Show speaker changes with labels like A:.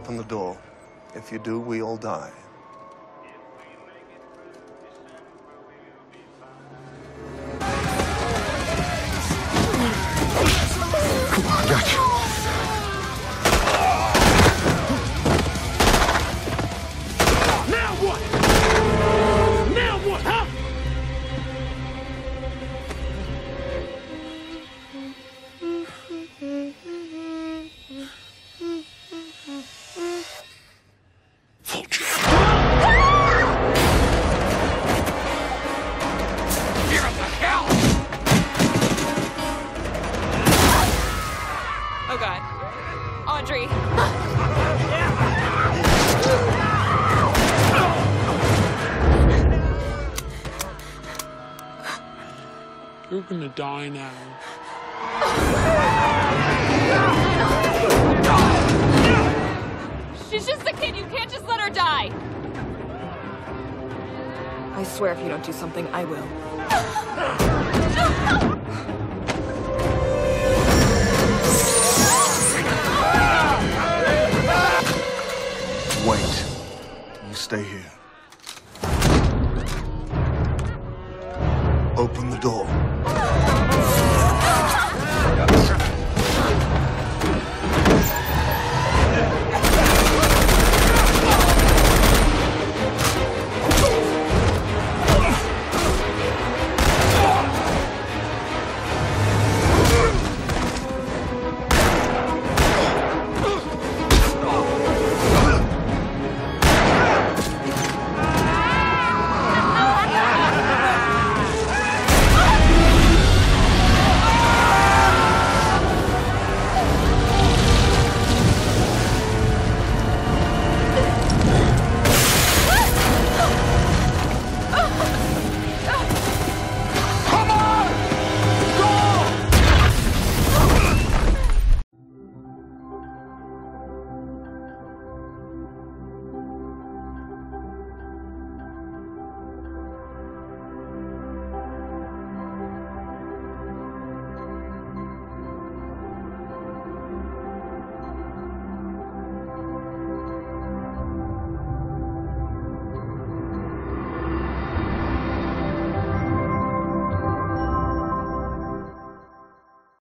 A: open the door. If you do, we all die.
B: Come on, got you.
C: Now what? Now what, huh?
B: Vulture.
C: Here the hell!
D: Oh God. Audrey.
C: You're gonna die now.
D: She's just a kid. You can't just let her die.
E: I swear if you don't do something, I will.